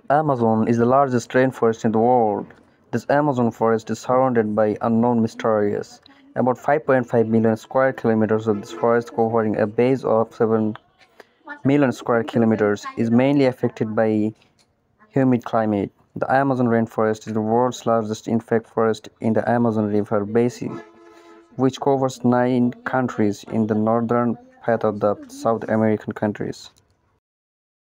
Amazon is the largest rainforest in the world. This Amazon forest is surrounded by unknown mysterious. About 5.5 million square kilometers of this forest, covering a base of 7 million square kilometers, is mainly affected by humid climate. The Amazon rainforest is the world's largest intact forest in the Amazon River basin, which covers 9 countries in the northern part of the South American countries.